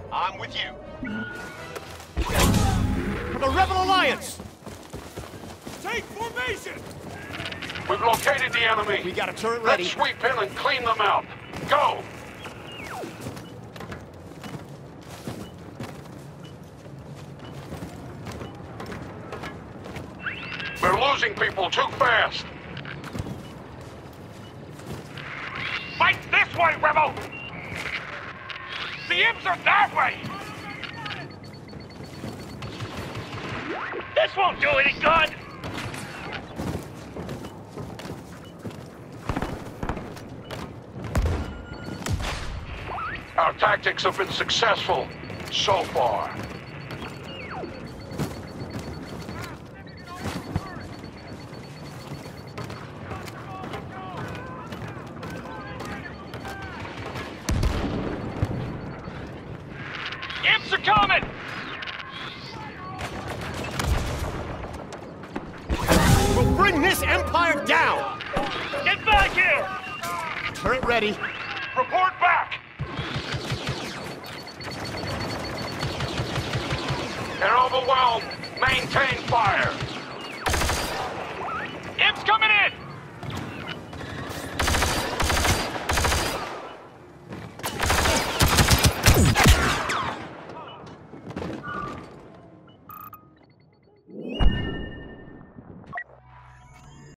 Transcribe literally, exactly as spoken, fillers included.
I'm with you. For the Rebel Alliance! Take formation! We've located the enemy. We got a turret ready. Let's sweep in and clean them out. Go! We're losing people too fast. Fight this way, Rebel! The imps are that way! This won't do any good! Our tactics have been successful so far. Imps are coming! We'll bring this empire down! Get back here! Turret ready. Report back! They're overwhelmed. Maintain fire. Imps coming in!